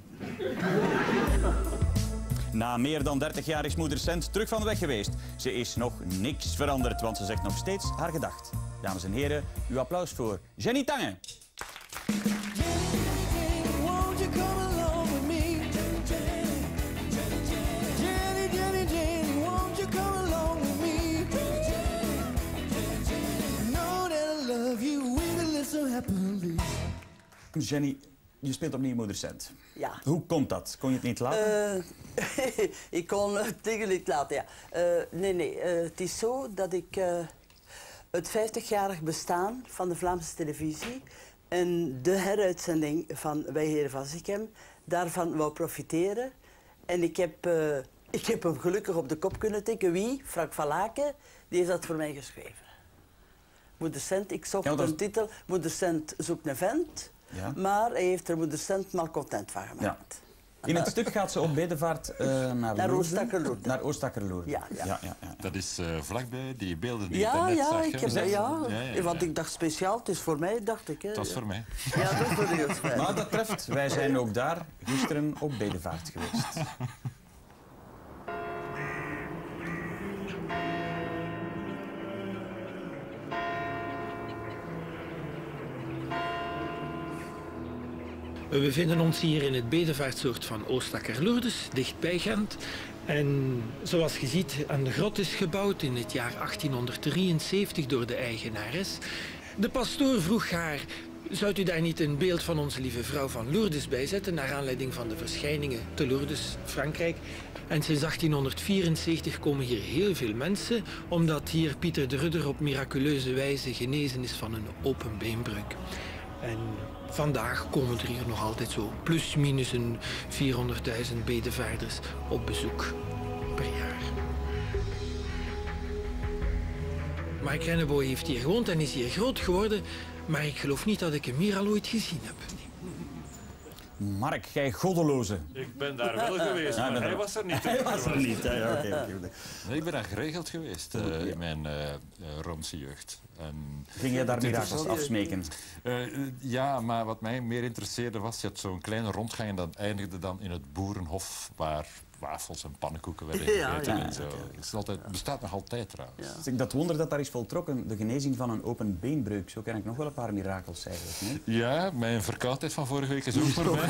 Na meer dan dertig jaar is moeder Cent terug van de weg geweest. Ze is nog niks veranderd, want ze zegt nog steeds haar gedacht. Dames en heren, uw applaus voor Jenny Tange. Jenny, je speelt opnieuw moeder Cent. Ja. Hoe komt dat? Kon je het niet laten? Uh, ik kon het tegen niet laten, ja. Uh, nee, nee. Uh, het is zo dat ik uh, het vijftigjarig bestaan van de Vlaamse televisie en de heruitzending van Wij Heren van Zichem daarvan wou profiteren. En ik heb, uh, ik heb hem gelukkig op de kop kunnen tikken. Wie? Frank van Laken. Die heeft dat voor mij geschreven. Moeder Cent, ik zocht ja, dat... een titel. Moeder Cent zoekt een vent. Ja. Maar hij heeft er moeder Cent malcontent van gemaakt. Ja. In het stuk gaat ze op bedevaart uh, naar, naar Oostakkerloerde. Naar Oostakkerloerde. Ja, ja. Ja, ja, ja. Dat is uh, vlakbij die beelden die ja, je net ja, zag. Ik heb, ja, ja. Ja, ja, want ik dacht speciaal, het is voor mij, dacht ik. Hè. Het was voor mij. Ja, dat is voor de maar dat treft, wij zijn ook daar gisteren op bedevaart geweest. We bevinden ons hier in het bedevaartsoord van Oostakkerloerdes, dichtbij Gent. En zoals je ziet, een grot is gebouwd in het jaar achttienhonderddrieënzeventig door de eigenares. De pastoor vroeg haar, Zou u daar niet een beeld van onze lieve vrouw van Lourdes bij zetten, naar aanleiding van de verschijningen te Lourdes, Frankrijk? En sinds achttienhonderdvierenzeventig komen hier heel veel mensen, omdat hier Pieter de Rudder op miraculeuze wijze genezen is van een open beenbreuk. En vandaag komen er hier nog altijd zo plus minus een vierhonderdduizend bedevaarders op bezoek per jaar. Mark Renneboy heeft hier gewoond en is hier groot geworden, maar ik geloof niet dat ik hem hier al ooit gezien heb. Mark, jij goddeloze. Ik ben daar wel geweest, maar hij was er niet. Hij was er niet. Ja, ja, okay, okay. Nee, ik ben daar geregeld geweest uh, in mijn uh, uh, Romse jeugd. En ging je daar mirakels afsmeken? Uh, uh, ja, maar wat mij meer interesseerde was, je had zo'n kleine rondgang en dat eindigde dan in het boerenhof waar wafels en pannenkoeken werden gegeten ja, en zo. Het is altijd, bestaat nog altijd trouwens. Ja. Dus dat wonder dat daar is voltrokken, de genezing van een open beenbreuk. Zo ken ik nog wel een paar mirakels eigenlijk. Nee? Ja, mijn verkoudheid van vorige week is ook voorbij.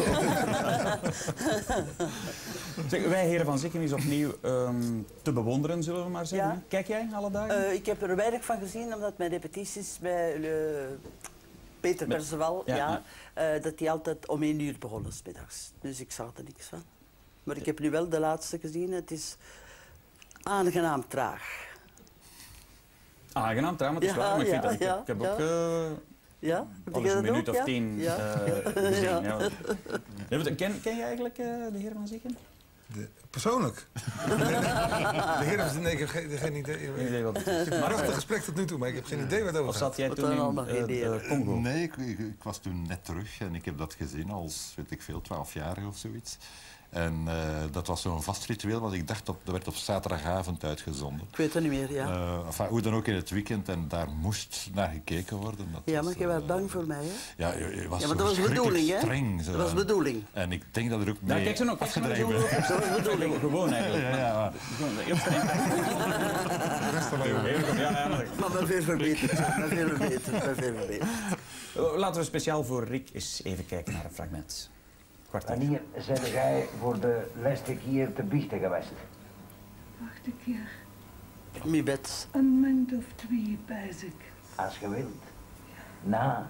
Zeg, wij heren van Zikken is opnieuw um, te bewonderen, zullen we maar zeggen. Ja. Kijk jij alle dagen? Uh, ik heb er weinig van gezien, omdat mijn repetities bij uh, Peter Perceval, ja, ja. Uh, dat die altijd om één uur begonnen 's middags. Dus ik zag er niks van. Maar ik heb nu wel de laatste gezien. Het is aangenaam traag. Aangenaam traag, maar het is ja, waar. Maar ik, ja, vind dat ja, ik, ik heb ja. ook uh, ja, al eens een minuut ook, of ja? tien ja. uh, gezien. ja. Ja. Ken, ken je eigenlijk uh, de heer van Zikken? De, persoonlijk? De heer van Zikken, nee, ik heb geen, geen idee. Geen idee wat het is. Een prachtig gesprek tot nu toe, maar ik heb geen idee wat over Of zat jij toen in uh, uh, Congo? Nee, ik, ik, ik was toen net terug en ik heb dat gezien als, weet ik veel, twaalfjarig of zoiets. En uh, dat was zo'n vast ritueel, want ik dacht dat dat werd op zaterdagavond uitgezonden. Ik weet het niet meer, ja. Uh, enfin, hoe dan ook in het weekend en daar moest naar gekeken worden. Dat ja, was, maar je was uh, bang voor mij, hè? Ja, je, je was ja maar dat was de bedoeling, hè? Streng, zo. Dat was de bedoeling. En ik denk dat er ook mee nou, kijk ze nog, afgedreven ben. Dat was de bedoeling. Gewoon eigenlijk. Ja, ja, maar... Heel streng. Maar ben veel verbeterd. Ben veel verbeterd. Ben veel verbeterd. Laten we speciaal voor Rick eens even kijken naar een fragment. Wanneer zijn jij voor de laatste keer te biechten geweest? Wacht een keer. Mijn bed. Een maand of twee bezig. Als je wilt. Na.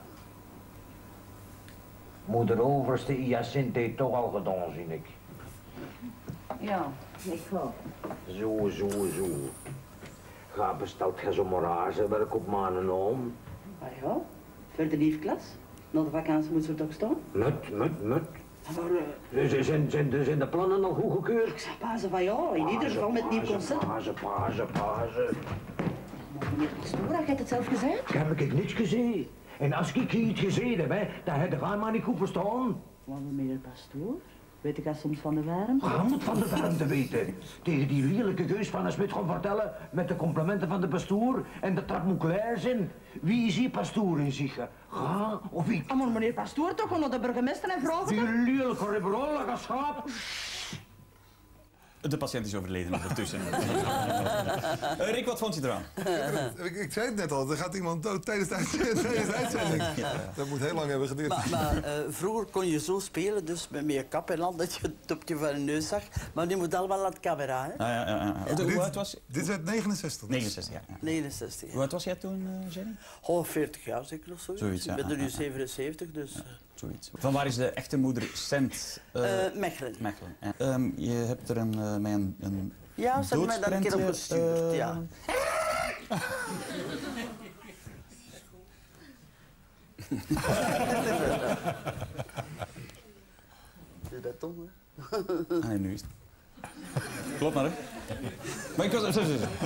Moeder overste Hyacinthe heeft toch al gedaan, zie ik. Ja, ik geloof. Zo, zo, zo. Ga bestelt je zo'n razenwerk op mijn naam? Ah ja, voor de liefklas. Na de vakantie moet ze toch staan? Mut, mut, mut. Maar, uh, zijn, zijn, zijn, zijn de plannen al goedgekeurd? Ik zeg pazen van ja, in ieder geval met nieuw concert. Pazen, pazen, pazen. Maar meneer Pastoor, heb je het zelf gezegd? Heb ik niks gezien. En als ik iets gezien heb, hè, dan heb je maar niet goed verstaan. Wat meneer Pastoor? Weet ik dat soms van de warmte? Je moet van de warmte weten. Tegen die lelijke geus van een smid gaan vertellen met de complimenten van de pastoor en de trap moet klaar zijn. Wie is die pastoor in zich? Ga of ik? Ah, maar meneer Pastoor toch onder de burgemeester en vragen? Die lelijke liberale schaap. De patiënt is overleden ondertussen. uh, Rick, wat vond je eraan? Ik, ik zei het net al, er gaat iemand dood tijdens de uitzending. Ja. Dat moet heel lang hebben geduurd. Maar, maar uh, vroeger kon je zo spelen, dus met meer kap en al, dat je het topje van je neus zag. Maar nu moet allemaal aan de camera, hè? Ah, ja, ja, ja. Ja. Hoe oud was je? Dit is uit negenenzestig. negenenzestig, ja. ja. negenenzestig. Hoe oud was jij toen, uh, Jenny? Oh, veertig jaar zeker of zo. Zoiets, ja. Ik ben er nu ja, ja. zevenenzeventig, dus... Ja. Zoiets. Van waar is de echte moeder Sent? Uh, uh, Mechelen. Mechelen. Ja. Um, je hebt er een, uh, met een, een ja, ze hebben mij daar een keer op gestuurd, uh, ja. Is dat toch, hè? Ah, nu is het. Klopt maar, hè? Maar ik was...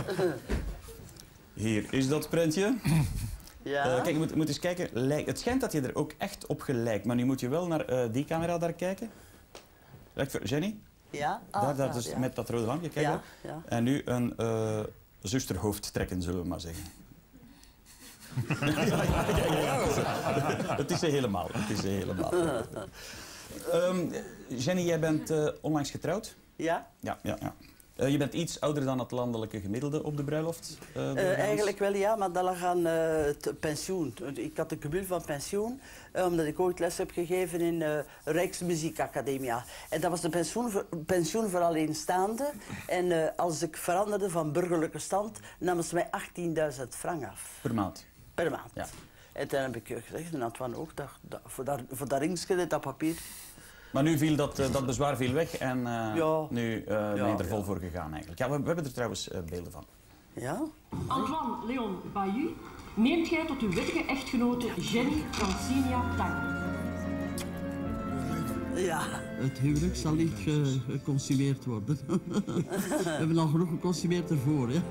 Hier is dat prentje. Ja. Uh, kijk, je moet, moet eens kijken. Lijk, het schijnt dat je er ook echt op gelijkt, maar nu moet je wel naar uh, die camera daar kijken. Lijkt voor Jenny? Ja. Ah, daar, daar ja, dus ja. met dat rode lampje, kijk ja, daar. ja. En nu een uh, zusterhoofd trekken, zullen we maar zeggen. ja, ja, ja, ja. Het is ze helemaal. Het is ze helemaal. um, Jenny, jij bent uh, onlangs getrouwd? Ja. Ja, ja, ja. Uh, je bent iets ouder dan het landelijke gemiddelde op de bruiloft? Uh, uh, eigenlijk wel, ja, maar dat lag aan uh, het pensioen. Ik had een cumul van pensioen, uh, omdat ik ooit les heb gegeven in uh, Rijksmuziekacademia. En dat was een pensioen voor, pensioen voor alleenstaanden. En uh, als ik veranderde van burgerlijke stand, namen ze mij achttienduizend frank af. Per maand? Per maand. Ja. En toen heb ik gezegd, en Antoine ook, dat, dat, voor, dat, voor dat ringsje, dat papier. Maar nu viel dat, uh, dat bezwaar viel weg en uh, ja. nu uh, ben je ja, er vol ja. voor gegaan eigenlijk. Ja, we, we hebben er trouwens uh, beelden van. Ja? Antoine Leon Bayou neemt gij tot uw wettige echtgenote Jenny Francinia Tang. Ja. Het huwelijk zal niet ge geconsumeerd worden. We hebben al genoeg geconsumeerd ervoor. Hè?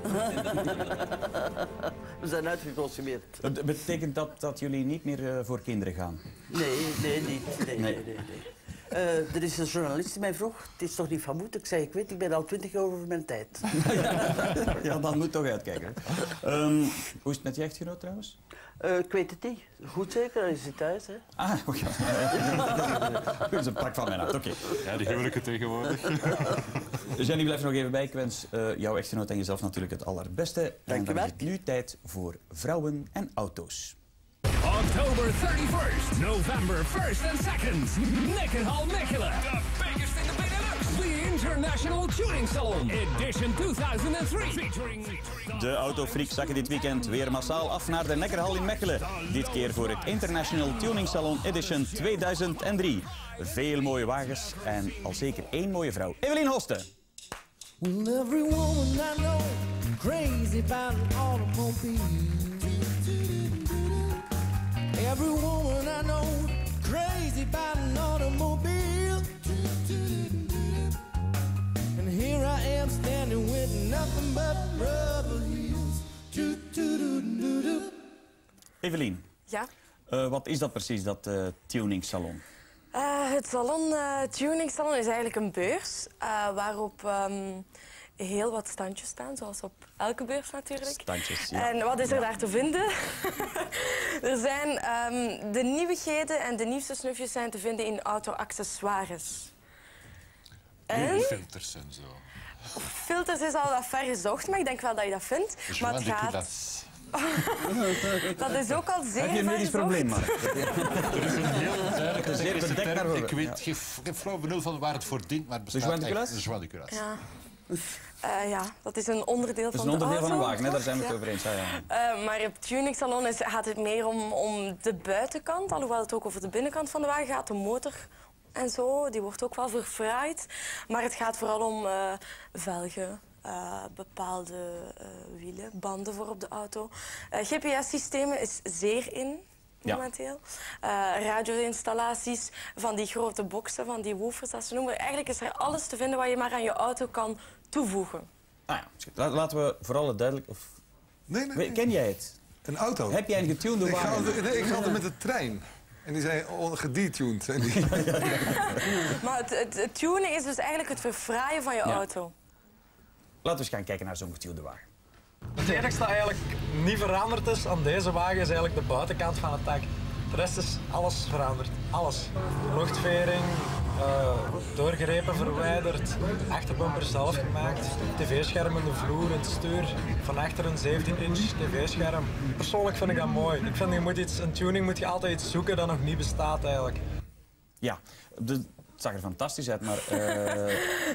We zijn uitgeconsumeerd. Dat betekent dat dat jullie niet meer uh, voor kinderen gaan? Nee, nee, niet. Nee, nee, nee. nee, nee. Uh, er is een journalist die mij vroeg, het is toch niet van moed? Ik zei, ik weet, ik ben al twintig jaar over mijn tijd. Ja, dan moet toch uitkijken. Um, hoe is het met je echtgenoot trouwens? Uh, ik weet het niet. Goed zeker, hij zit thuis. Hè. Ah, oh ja. Dat is een pak van mijn hart, oké. Okay. Ja, die huwelijken tegenwoordig. Jenny, blijf er nog even bij. Ik wens uh, jouw echtgenoot en jezelf natuurlijk het allerbeste. Dank je wel. En dan is het nu tijd voor vrouwen en auto's. October thirty-first, November first and second, Nekkenhal Mechelen. The biggest in the Benelux. The International Tuning Salon, edition two thousand three. Featuring... De autofreaks zakken dit weekend weer massaal af naar de Nekkerhal in Mechelen. Dit keer voor het International Tuning Salon edition tweeduizend drie. Veel mooie wagens en al zeker één mooie vrouw. Evelien Hoste. Well, every woman I know crazy about an automobile. Every woman I know crazy about an automobile. And here I am standing with nothing but rubber heels. Evelien. Ja? Uh, wat is dat precies, dat uh, tuning salon? Uh, het salon, uh, tuning salon is eigenlijk een beurs uh, waarop um, heel wat standjes staan, zoals op elke beurs natuurlijk. Standjes, ja. En wat is er daar te vinden? Er zijn um, de nieuwigheden en de nieuwste snufjes zijn te vinden in auto-accessoires. En filters en zo. Filters is al wat ver gezocht, maar ik denk wel dat je dat vindt. Maar het gaat... Dat is ook al zeer Heb je een medisch probleem, Mark? Er is een heel duidelijke zeer technische bedekt term. naar Ik weet geen ja. flauw benul van waar het voor dient, maar het bestaat eigenlijk. De joie de culasse. Ja. Uh, ja, dat is een onderdeel van de auto. Dat is een onderdeel van een wagen, hè? Daar zijn we het ja. over eens. Ja, ja. Uh, maar op tuning salon is, gaat het meer om, om de buitenkant, alhoewel het ook over de binnenkant van de wagen gaat. De motor en zo, die wordt ook wel verfraaid. Maar het gaat vooral om uh, velgen. Uh, bepaalde uh, wielen, banden voor op de auto. Uh, G P S-systemen is zeer in momenteel. Ja. Uh, radio-installaties van die grote boxen, van die woofers, dat ze noemen. Eigenlijk is er alles te vinden wat je maar aan je auto kan toevoegen. Ah ja, laten we vooral het duidelijk... Of... Nee, nee, nee. Ken jij het? Een auto? Heb jij een getunede wagen? Ik ga altijd, nee, ik ga altijd met de trein. En die zijn gedetuned. Die... Maar het, het, het tunen is dus eigenlijk het verfraaien van je ja. auto. Laten we eens gaan kijken naar zo'n getunede wagen. Het enige dat eigenlijk niet veranderd is aan deze wagen is eigenlijk de buitenkant van het dak. De rest is alles veranderd. Alles. Luchtvering, uh, doorgrepen verwijderd, achterbumper zelf gemaakt, tv-scherm in de vloer, in het stuur, van achter een zeventien inch tv-scherm. Persoonlijk vind ik dat mooi. Ik vind je moet iets, in tuning moet je altijd iets zoeken dat nog niet bestaat eigenlijk. Ja, de, het zag er fantastisch uit, maar... Uh...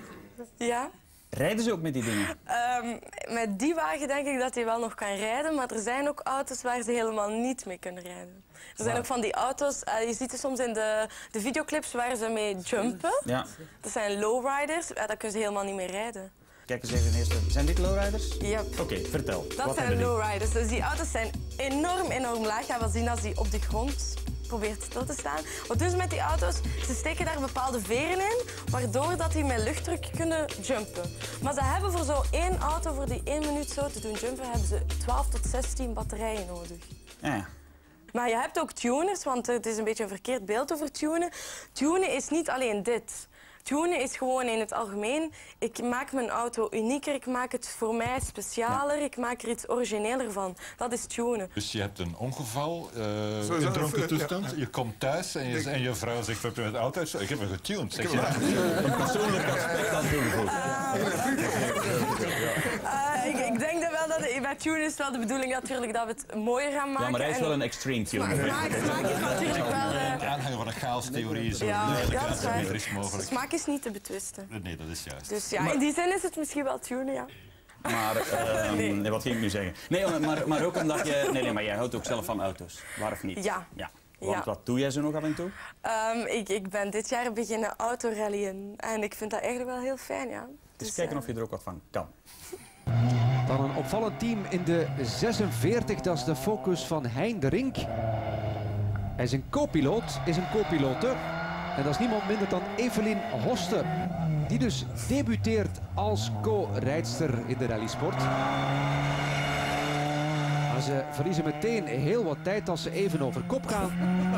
Ja? Rijden ze ook met die dingen? Um, met die wagen denk ik dat hij wel nog kan rijden, maar er zijn ook auto's waar ze helemaal niet mee kunnen rijden. Er zijn ook van die auto's, uh, je ziet het soms in de, de videoclips waar ze mee jumpen. Ja. Dat zijn lowriders, uh, daar kunnen ze helemaal niet mee rijden. Kijk eens even eerst. Zijn dit lowriders? Ja. Oké, okay, vertel. Dat Wat zijn lowriders. Dus die auto's zijn enorm, enorm laag. Je gaat wel zien als die op de grond probeert stil te staan. Wat doen ze met die auto's? Ze steken daar bepaalde veren in, waardoor dat die met luchtdruk kunnen jumpen. Maar ze hebben voor zo één auto, voor die één minuut zo te doen jumpen, hebben ze twaalf tot zestien batterijen nodig. Ja. Maar je hebt ook tuners, want het is een beetje een verkeerd beeld over tunen. Tunen is niet alleen dit. Tunen is gewoon in het algemeen, ik maak mijn auto unieker, ik maak het voor mij specialer, ja. ik maak er iets origineler van. Dat is tunen. Dus je hebt een ongeval uh, in dronken toestand, ja. je komt thuis en je, en je vrouw zegt, wat heb je met de auto? Ik heb hem getuned, zeg je. Ja. Een persoonlijk aspect aan doen. Ik, ik denk dat wel dat het, bij tunen is wel de bedoeling natuurlijk dat we het mooier gaan maken. Ja, maar hij is wel een extreme tuner. Smaak, smaak is natuurlijk wel... Uh... De aanhanger van de chaostheorie, zo ja, duidelijk ja, als het is mogelijk. Smaak is niet te betwisten. Nee, dat is juist. Dus ja, maar, in die zin is het misschien wel tunen, ja. Maar, uh, Nee. nee, wat ging ik nu zeggen? Nee, maar, maar ook omdat je... Nee, nee, maar jij houdt ook zelf van auto's, waar of niet? Ja. ja. Want Ja. wat doe jij zo nog af en toe? Um, ik, ik ben dit jaar beginnen autorallyen en ik vind dat eigenlijk wel heel fijn, ja. Dus Dus, kijken uh, of je er ook wat van kan. Dan een opvallend team in de zesenveertig, dat is de focus van Hein de Rink. Hij is een co-piloot, is een co-pilote. En dat is niemand minder dan Evelien Hoste, die dus debuteert als co-rijdster in de rallysport. Maar ze verliezen meteen heel wat tijd als ze even over kop gaan.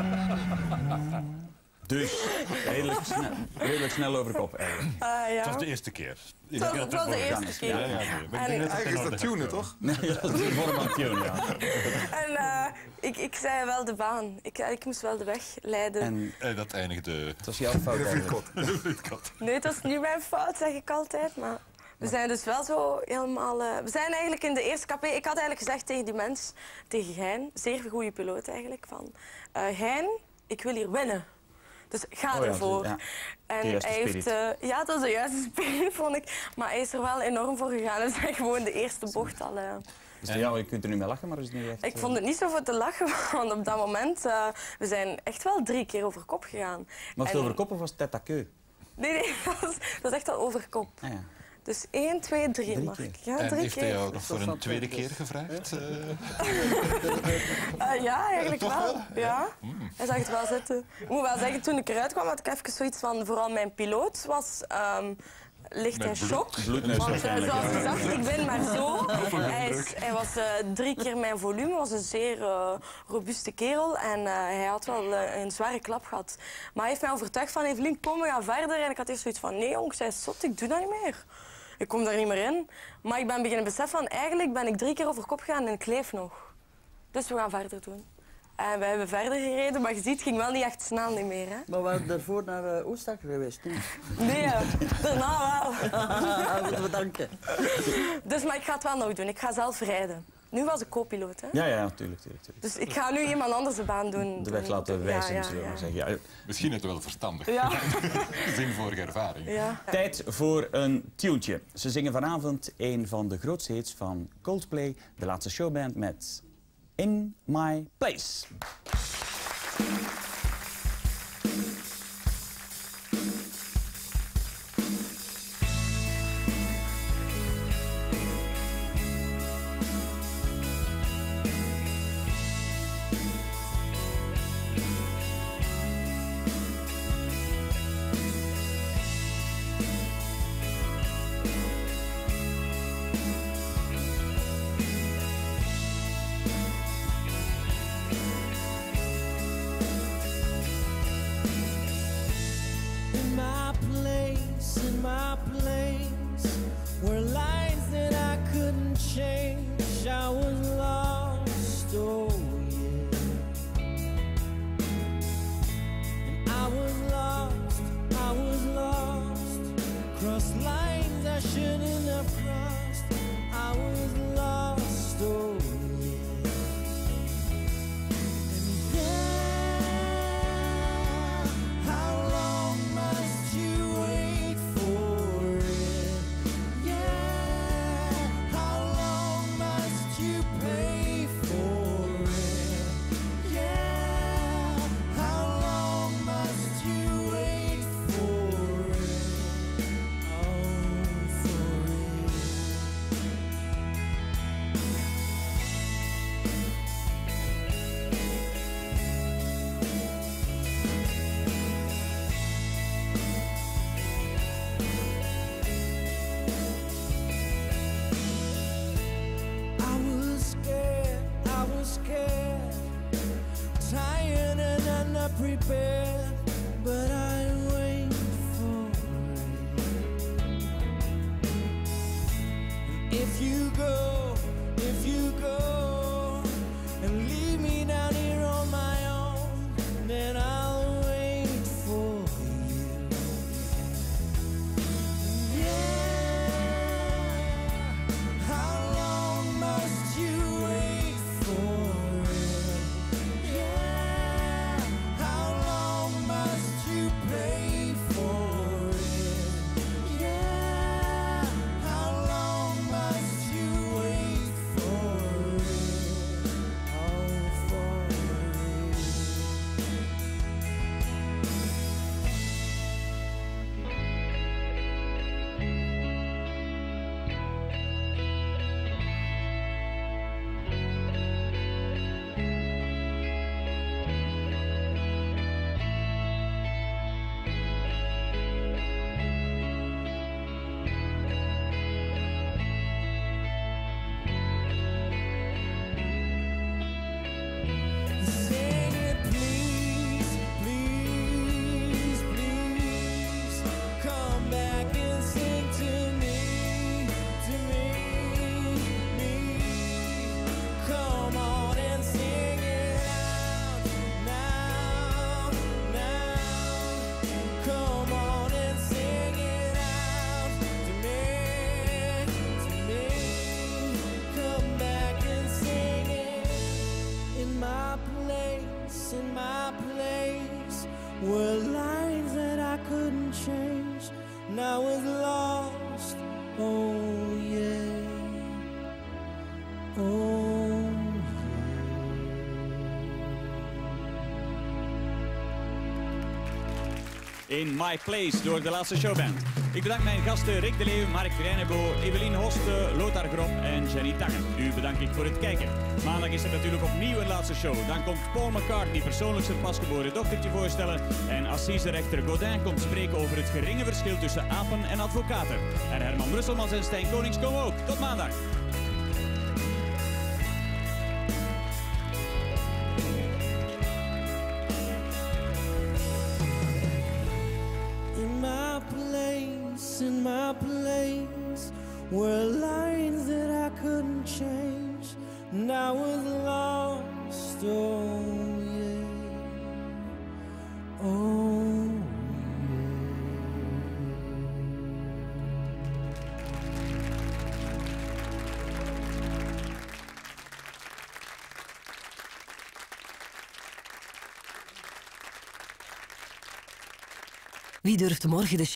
Dus redelijk snel, redelijk snel over kop eigenlijk. Uh, ja. Het was de eerste keer. Het was, het was de eerste keer. Ja, ja, nee. En- Eigenlijk is dat tunen, toch? Nee, dat is een vorm van tune, ja. En uh, ik, ik zei wel de baan. Ik, ik moest wel de weg leiden. En En dat eindigde... het was jouw fout eigenlijk. Nee, dat is niet mijn fout, zeg ik altijd. Maar we zijn dus wel zo helemaal... Uh, we zijn eigenlijk in de eerste K P... Ik had eigenlijk gezegd tegen die mens, tegen Hein, zeer goede piloot eigenlijk, van... Uh, Hein, ik wil hier winnen. Dus ga Oh ja, ervoor. dus, ja. En De juiste hij heeft... spirit. Uh, ja, dat is de juiste spirit, vond ik. Maar hij is er wel enorm voor gegaan. Hij zei gewoon de eerste bocht al... Uh, Dus ja, je kunt er nu mee lachen, maar het is niet echt... ik vond het niet zo voor te lachen, want op dat moment... Uh, we zijn echt wel drie keer over kop gegaan. Was het En- over kop of was het tête à queue? Nee, nee, dat was, dat was echt wel over kop. Ah, ja. Dus één, twee, drie, Drie Mark. keer. Ja, En drie heeft hij keer. jou nog voor een tweede keer gevraagd? Uh, Uh, ja, eigenlijk wel. Ja. Hij zag het wel zitten. Ik moet wel zeggen, toen ik eruit kwam, had ik even zoiets van... Vooral mijn piloot was um, licht Met in bloed- shock. bloedneus Want uh, waarschijnlijk, zoals ja. gezegd, ik ben maar zo. Hij, is, hij was uh, drie keer mijn volume, was een zeer uh, robuuste kerel. En uh, hij had wel uh, een zware klap gehad. Maar hij heeft mij overtuigd van, Evelien, kom, we gaan verder. En ik had eerst zoiets van, nee jong, zij is zot, ik doe dat niet meer. Ik kom daar niet meer in. Maar ik ben beginnen beseffen van, eigenlijk ben ik drie keer over kop gegaan en ik leef nog. Dus we gaan verder doen. En we hebben verder gereden, maar je ziet, het ging wel niet echt snel niet meer. Hè? Maar we waren daarvoor naar uh, Oostakker geweest, niet? Nee, uh, daarna wel. Bedanken. Dus, maar ik ga het wel nog doen. Ik ga zelf rijden. Nu was ik co-piloot, hè? Ja, ja, natuurlijk. tuurlijk, tuurlijk. Dus ik ga nu iemand anders de baan doen. De weg laten wijzen, Ja, zullen we ja, maar ja. zeggen. Ja. misschien is het wel verstandig. Ja. Gezien vorige ervaring. Ja. Tijd voor een tuentje. Ze zingen vanavond een van de grootste hits van Coldplay, de laatste showband, met In My Place. In my place, in my place, were lines that I couldn't change. I was lost, oh yeah. And I was lost, I was lost. Crossed lines I shouldn't have crossed. I was lost, oh yeah. And then, how long must you wait for it? Yeah, how long must you pay for it? Yeah, how long must you wait for it? Oh, for it. I was scared, I was scared, tired and unprepared, but I wait for it. If you go, if you go, and leave me down here on my own, then I'll wait for you. Yeah, how long must you wait for it? Yeah, how long must you pay for it? Yeah, how long must in My Place door de Laatste Showband. Ik bedank mijn gasten Rick de Leeuw, Mark Reinebo, Evelien Hoste, Lothar Grop en Jenny Tangen. U bedank ik voor het kijken. Maandag is er natuurlijk opnieuw een Laatste Show. Dan komt Paul McCartney persoonlijk zijn pasgeboren dochtertje voorstellen en assiserechter Godin komt spreken over het geringe verschil tussen apen en advocaten. En Herman Brusselmans en Stijn Konings komen ook. Tot maandag. In my place, in my place, were lines that I couldn't change, and I was lost, oh yeah, oh yeah. Wie durft morgen de